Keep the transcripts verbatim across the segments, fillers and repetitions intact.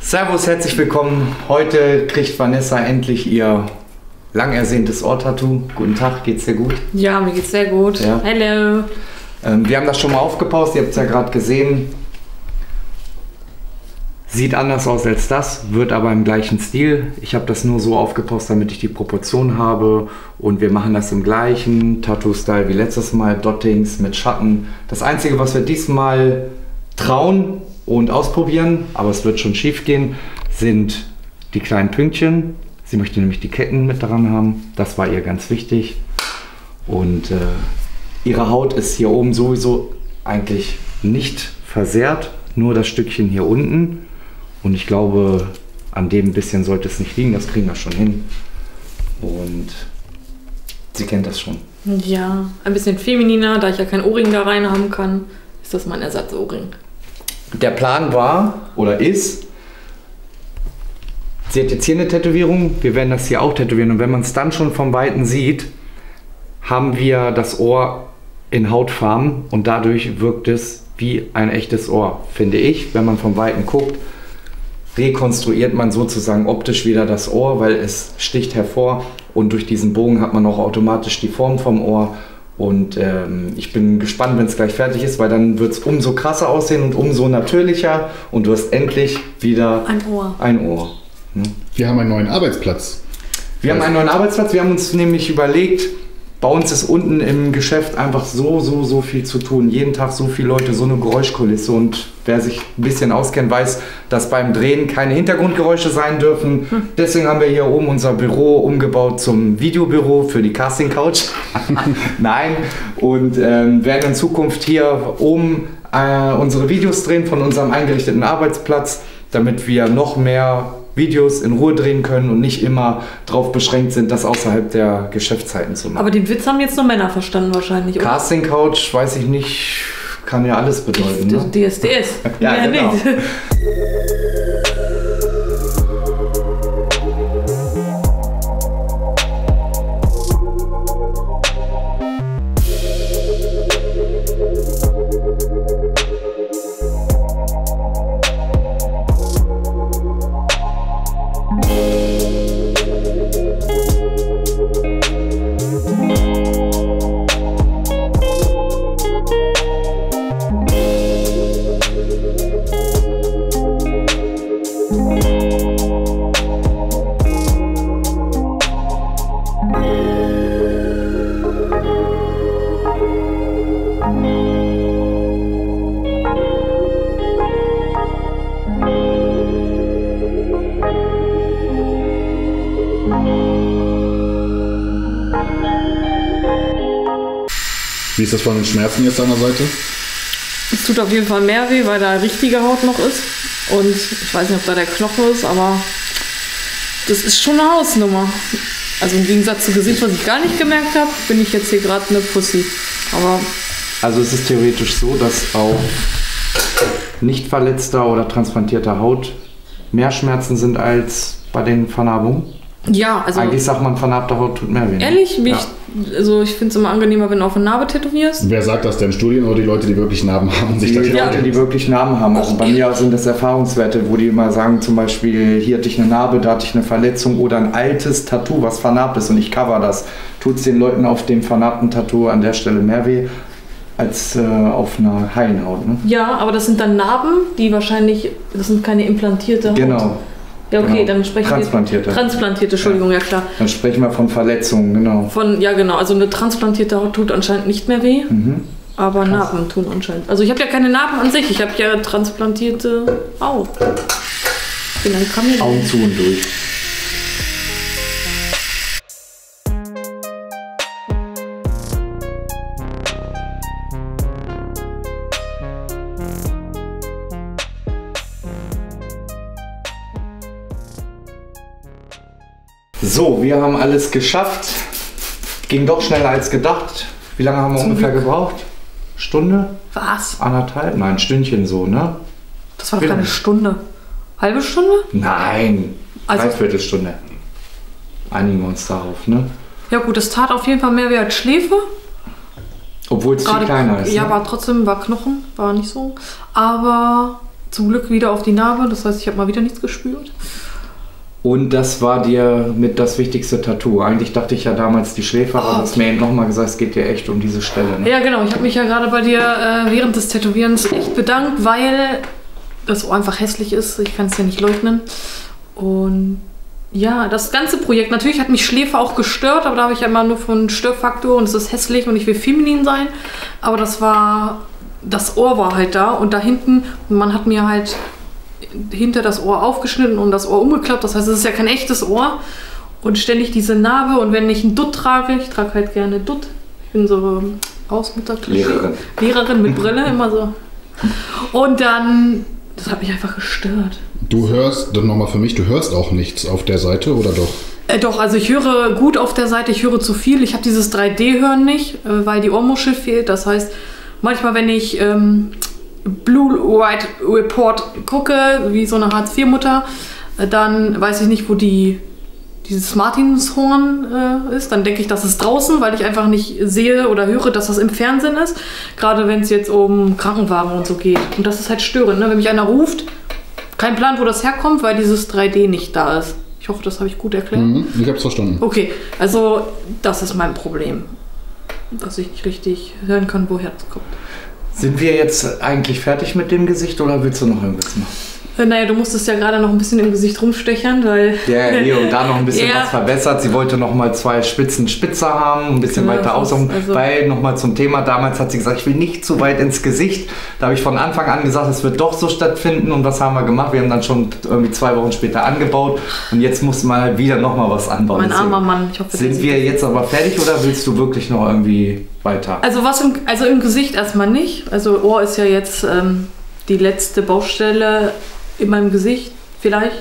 Servus, herzlich willkommen. Heute kriegt Vanessa endlich ihr lang ersehntes Ohrtattoo. Guten Tag, geht's dir gut? Ja, mir geht's sehr gut. Ja. Hallo. Ähm, wir haben das schon mal aufgepaust, ihr habt es ja gerade gesehen. Sieht anders aus als das, wird aber im gleichen Stil. Ich habe das nur so aufgepaust, damit ich die Proportion habe. Und wir machen das im gleichen Tattoo-Style wie letztes Mal, Dottings mit Schatten. Das Einzige, was wir diesmal trauen und ausprobieren, aber es wird schon schief gehen, sind die kleinen Pünktchen. Sie möchte nämlich die Ketten mit daran haben. Das war ihr ganz wichtig. Und äh, ihre Haut ist hier oben sowieso eigentlich nicht versehrt, nur das Stückchen hier unten. Und ich glaube, an dem bisschen sollte es nicht liegen, das kriegen wir schon hin. Und sie kennt das schon. Ja, ein bisschen femininer, da ich ja kein Ohrring da rein haben kann, ist das mein Ersatzohrring. Der Plan war oder ist, sie hat jetzt hier eine Tätowierung, wir werden das hier auch tätowieren. Und wenn man es dann schon vom Weiten sieht, haben wir das Ohr in Hautfarben und dadurch wirkt es wie ein echtes Ohr, finde ich. Wenn man vom Weiten guckt, rekonstruiert man sozusagen optisch wieder das Ohr, weil es sticht hervor und durch diesen Bogen hat man auch automatisch die Form vom Ohr. Und ähm, ich bin gespannt, wenn es gleich fertig ist, weil dann wird es umso krasser aussehen und umso natürlicher und du hast endlich wieder ein Ohr. Ein Ohr. Ne? Wir haben einen neuen Arbeitsplatz. Wir haben einen neuen Arbeitsplatz, wir haben uns nämlich überlegt, bei uns ist unten im Geschäft einfach so, so, so viel zu tun. Jeden Tag so viele Leute, so eine Geräuschkulisse. Und wer sich ein bisschen auskennt, weiß, dass beim Drehen keine Hintergrundgeräusche sein dürfen. Hm. Deswegen haben wir hier oben unser Büro umgebaut zum Videobüro für die Casting Couch. Nein. Und ähm, werden in Zukunft hier oben äh, unsere Videos drehen von unserem eingerichteten Arbeitsplatz, damit wir noch mehr Videos in Ruhe drehen können und nicht immer darauf beschränkt sind, das außerhalb der Geschäftszeiten zu machen. Aber den Witz haben jetzt nur Männer verstanden wahrscheinlich, oder? Casting Couch, weiß ich nicht, kann ja alles bedeuten. Ne? D S D S. Ja, ja, genau. Nicht. Wie ist das von den Schmerzen jetzt an der Seite? Es tut auf jeden Fall mehr weh, weil da richtige Haut noch ist. Und ich weiß nicht, ob da der Knochen ist, aber das ist schon eine Hausnummer. Also im Gegensatz zum Gesicht, was ich gar nicht gemerkt habe, bin ich jetzt hier gerade eine Pussy. Aber also es ist theoretisch so, dass auch nicht verletzter oder transplantierter Haut mehr Schmerzen sind als bei den Vernarbungen. Ja, also eigentlich sagt man, vernarbte Haut tut mehr weh. Ehrlich? Mich, ja. Also ich finde es immer angenehmer, wenn du auf eine Narbe tätowierst. Wer sagt das denn? Studien oder die Leute, die wirklich Narben haben und sich Die da Leute, ja. die wirklich Narben haben. Also bei mir sind das Erfahrungswerte, wo die immer sagen, zum Beispiel, hier hatte ich eine Narbe, da hatte ich eine Verletzung oder ein altes Tattoo, was vernarbt ist und ich cover das. Tut es den Leuten auf dem vernarbten Tattoo an der Stelle mehr weh als äh, auf einer heilen Haut. Ne? Ja, aber das sind dann Narben, die wahrscheinlich, das sind keine implantierte Haut. Genau. Ja, okay, genau. dann sprechen Transplantierte. wir... Transplantierte, Entschuldigung, ja. ja klar. Dann sprechen wir von Verletzungen, genau. Von, ja genau, also eine transplantierte Haut tut anscheinend nicht mehr weh, mhm. aber Krass. Narben tun anscheinend. Also ich habe ja keine Narben an sich, ich habe ja transplantierte Augen. Augen zu und durch. So, wir haben alles geschafft. Ging doch schneller als gedacht. Wie lange haben wir Zum ungefähr Glück. gebraucht? Stunde? Was? Anderthalb? Nein, ein Stündchen so, ne? Das war doch keine Stunde. Halbe Stunde? Nein, also, Dreiviertelstunde. Einigen wir uns darauf, ne? Ja gut, es tat auf jeden Fall mehr weh als Schläfe. Obwohl es viel kleiner ist. Ja, ne? aber trotzdem war Knochen, war nicht so. Aber zum Glück wieder auf die Narbe. Das heißt, ich habe mal wieder nichts gespürt. Und das war dir mit das wichtigste Tattoo. Eigentlich dachte ich ja damals die Schläfer, aber oh, du hast mir eben nochmal gesagt, es geht dir echt um diese Stelle. Ne? Ja, genau. Ich habe mich ja gerade bei dir äh, während des Tätowierens echt bedankt, weil das Ohr einfach hässlich ist. Ich kann es ja nicht leugnen. Und ja, das ganze Projekt, natürlich hat mich Schläfer auch gestört, aber da habe ich ja immer nur von Störfaktor und es ist hässlich und ich will feminin sein. Aber das war, das Ohr war halt da und da hinten, man hat mir halt hinter das Ohr aufgeschnitten und das Ohr umgeklappt. Das heißt, es ist ja kein echtes Ohr. Und ständig diese Narbe. Und wenn ich einen Dutt trage, ich trage halt gerne Dutt. Ich bin so Hausmutter-Lehrerin. Lehrerin mit Brille, immer so. Und dann, das hat mich einfach gestört. Du hörst, dann nochmal für mich, du hörst auch nichts auf der Seite, oder doch? Äh, doch, also ich höre gut auf der Seite, ich höre zu viel. Ich habe dieses drei D-Hören nicht, äh, weil die Ohrmuschel fehlt. Das heißt, manchmal, wenn ich ähm, Blue White Report gucke, wie so eine Hartz vier Mutter, dann weiß ich nicht, wo die, dieses Martinshorn äh, ist. Dann denke ich, das ist draußen, weil ich einfach nicht sehe oder höre, dass das im Fernsehen ist. Gerade wenn es jetzt um Krankenwagen und so geht. Und das ist halt störend, ne? Wenn mich einer ruft, kein Plan, wo das herkommt, weil dieses drei D nicht da ist. Ich hoffe, das habe ich gut erklärt. Mhm, ich habe es verstanden. Okay, also das ist mein Problem. Dass ich nicht richtig hören kann, woher das kommt. Sind wir jetzt eigentlich fertig mit dem Gesicht oder willst du noch irgendwas machen? Naja, du musstest ja gerade noch ein bisschen im Gesicht rumstechern, weil... Ja, hier und da noch ein bisschen ja. was verbessert. Sie wollte noch mal zwei Spitzen spitzer haben, ein bisschen genau, weiter außen. Also weil, noch mal zum Thema, damals hat sie gesagt, ich will nicht zu weit ins Gesicht. Da habe ich von Anfang an gesagt, es wird doch so stattfinden. Und was haben wir gemacht? Wir haben dann schon irgendwie zwei Wochen später angebaut. Und jetzt musste man halt wieder noch mal was anbauen. Mein armer Mann. Ich hoffe, sind wir jetzt aber fertig oder willst du wirklich noch irgendwie weiter? Also, was im, also im Gesicht erstmal nicht. Also Ohr ist ja jetzt ähm, die letzte Baustelle in meinem Gesicht, vielleicht.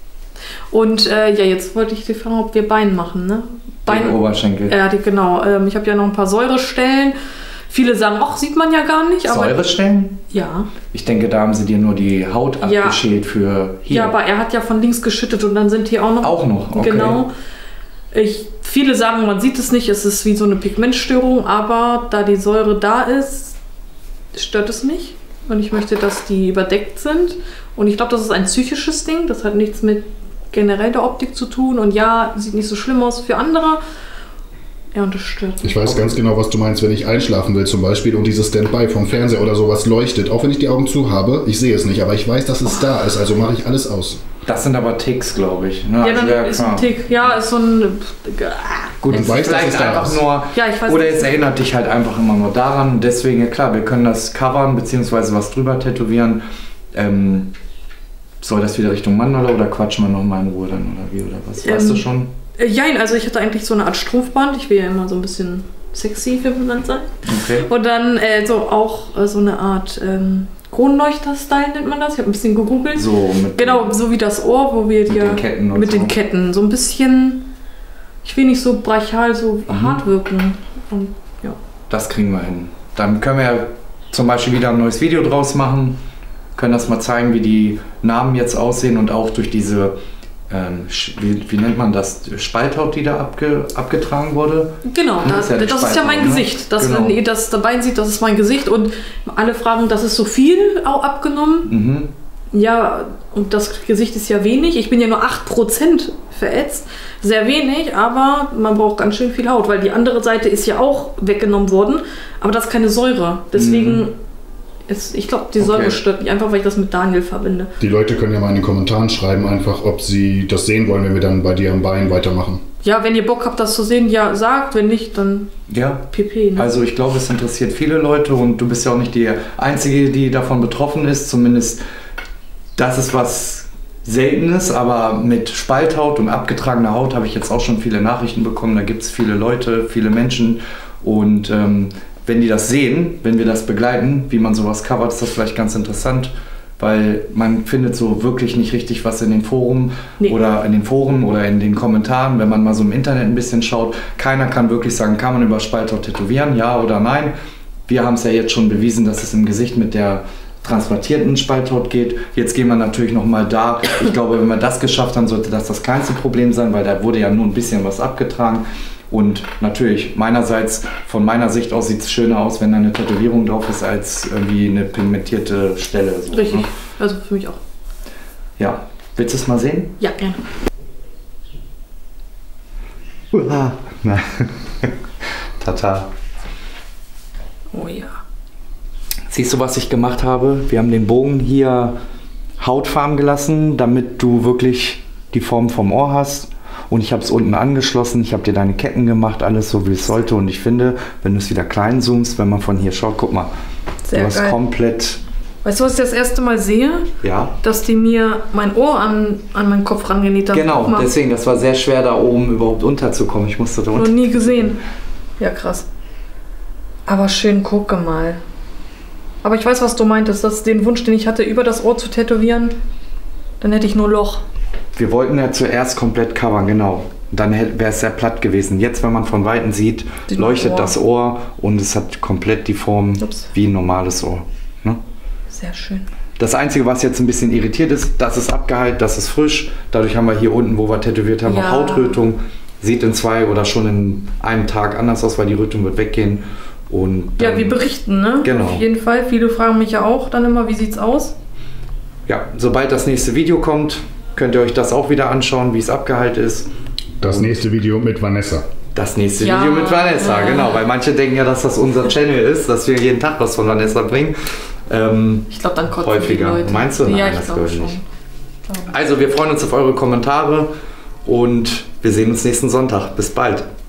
Und äh, ja, jetzt wollte ich dir fragen, ob wir Bein machen, ne? Bein, den Oberschenkel. Ja, die, genau. Ähm, ich habe ja noch ein paar Säurestellen. Viele sagen, ach, sieht man ja gar nicht. Aber Säurestellen? Ja. Ich denke, da haben sie dir nur die Haut ja. abgeschält für hier. Ja, aber er hat ja von links geschüttet und dann sind hier auch noch... Auch noch, okay. Genau. Ich, viele sagen, man sieht es nicht, es ist wie so eine Pigmentstörung, aber da die Säure da ist, stört es mich. Und ich möchte, dass die überdeckt sind. Und ich glaube, das ist ein psychisches Ding. Das hat nichts mit generell der Optik zu tun. Und ja, sieht nicht so schlimm aus für andere. Ja, und das stört mich. Ich weiß ganz genau, was du meinst, wenn ich einschlafen will zum Beispiel und dieses Standby vom Fernseher oder sowas leuchtet. Auch wenn ich die Augen zu habe, ich sehe es nicht, aber ich weiß, dass es da ist. Also mache ich alles aus. Das sind aber Ticks, glaube ich. Ne? Ja, also dann ja, ist klar. ein Tick. Ja, ist so ein... Gut, Man weiß, dass vielleicht es da einfach ist. nur... Ja, ich weiß oder nicht. es erinnert dich halt einfach immer nur daran. Deswegen, ja klar, wir können das covern, beziehungsweise was drüber tätowieren. Ähm, soll das wieder Richtung Mandala oder quatschen wir nochmal in Ruhe dann oder wie oder was? Weißt Ähm, du schon? Ja, also ich hatte eigentlich so eine Art Strumpfband. Ich will ja immer so ein bisschen sexy für jemand sein. Okay. Und dann äh, so auch äh, so eine Art ähm, Kronleuchter-Style nennt man das. Ich habe ein bisschen gegoogelt. So mit Genau, so wie das Ohr, wo wir mit dir den Ketten und mit so. den Ketten so ein bisschen, ich will nicht so brachial, so Mhm. hart wirken. Und ja. Das kriegen wir hin. Dann können wir ja zum Beispiel wieder ein neues Video draus machen. Können das mal zeigen, wie die Namen jetzt aussehen und auch durch diese, ähm, sch- wie, wie nennt man das, Spalthaut, die da abge, abgetragen wurde. Genau, Das das, ist ja die das ist ja mein Spaltung, ne? Gesicht. Das, Genau. Wenn ihr das dabei sieht, das ist mein Gesicht. Und alle fragen, das ist so viel auch abgenommen. Mhm. Ja, und das Gesicht ist ja wenig. Ich bin ja nur acht Prozent verätzt. Sehr wenig, aber man braucht ganz schön viel Haut, weil die andere Seite ist ja auch weggenommen worden. Aber das ist keine Säure. Deswegen, Mhm. ist, ich glaube, die Säure Okay. stört mich einfach, weil ich das mit Daniel verbinde. Die Leute können ja mal in den Kommentaren schreiben, einfach, ob sie das sehen wollen, wenn wir dann bei dir am Bein weitermachen. Ja, wenn ihr Bock habt, das zu sehen, ja, sagt. Wenn nicht, dann Ja. P P. Ne? Also ich glaube, es interessiert viele Leute und du bist ja auch nicht die Einzige, die davon betroffen ist. Zumindest das ist was Seltenes, aber mit Spalthaut und abgetragener Haut habe ich jetzt auch schon viele Nachrichten bekommen. Da gibt es viele Leute, viele Menschen und ähm, wenn die das sehen, wenn wir das begleiten, wie man sowas covert, ist das vielleicht ganz interessant, weil man findet so wirklich nicht richtig was in den Foren Nee. oder in den Foren oder in den Kommentaren, wenn man mal so im Internet ein bisschen schaut. Keiner kann wirklich sagen, kann man über Spalthaut tätowieren, ja oder nein. Wir haben es ja jetzt schon bewiesen, dass es im Gesicht mit der transplantierten Spalthaut geht. Jetzt gehen wir natürlich nochmal da. Ich glaube, wenn wir das geschafft haben, sollte das das kleinste Problem sein, weil da wurde ja nur ein bisschen was abgetragen. Und natürlich, meinerseits, von meiner Sicht aus sieht es schöner aus, wenn da eine Tätowierung drauf ist, als irgendwie eine pigmentierte Stelle. So, Richtig, ne? also für mich auch. Ja, willst du es mal sehen? Ja, gerne. Uah. Tata. Oh ja. Siehst du, was ich gemacht habe? Wir haben den Bogen hier hautfarben gelassen, damit du wirklich die Form vom Ohr hast. Und ich habe es unten angeschlossen. Ich habe dir deine Ketten gemacht, alles so wie es sollte. Und ich finde, wenn du es wieder klein zoomst, wenn man von hier schaut, guck mal, Sehr du hast geil. komplett... Weißt du, was ich das erste Mal sehe? Ja. Dass die mir mein Ohr an, an meinen Kopf rangenäht haben. Genau, Guck mal. deswegen, das war sehr schwer, da oben überhaupt unterzukommen. Ich musste da Noch unter. nie gesehen. Ja, krass. Aber schön, gucke mal. Aber ich weiß, was du meintest. Das ist den Wunsch, den ich hatte, über das Ohr zu tätowieren. Dann hätte ich nur Loch. Wir wollten ja zuerst komplett covern, genau. Dann wäre es sehr platt gewesen. Jetzt, wenn man von Weitem sieht, Sieht leuchtet Ohr. das Ohr und es hat komplett die Form Ups. wie ein normales Ohr. Ne? Sehr schön. Das Einzige, was jetzt ein bisschen irritiert ist, das ist abgeheilt, das ist frisch. Dadurch haben wir hier unten, wo wir tätowiert haben, Ja. auch Hautrötung. Sieht in zwei oder schon in einem Tag anders aus, weil die Rötung wird weggehen. Und Ja, dann- wir berichten, ne? Genau. Auf jeden Fall. Viele fragen mich ja auch dann immer, wie sieht's aus? Ja, sobald das nächste Video kommt, könnt ihr euch das auch wieder anschauen, wie es abgeheilt ist. Das nächste Video mit Vanessa. Das nächste Ja, Video mit Vanessa, ja. genau. Weil manche denken ja, dass das unser Channel ist, dass wir jeden Tag was von Vanessa bringen. Ähm, Ich glaube, dann kotzen Häufiger. die Leute. Meinst du? Ja, Nein, ich das glaube glaube ich schon. nicht. also, wir freuen uns auf eure Kommentare und wir sehen uns nächsten Sonntag. Bis bald.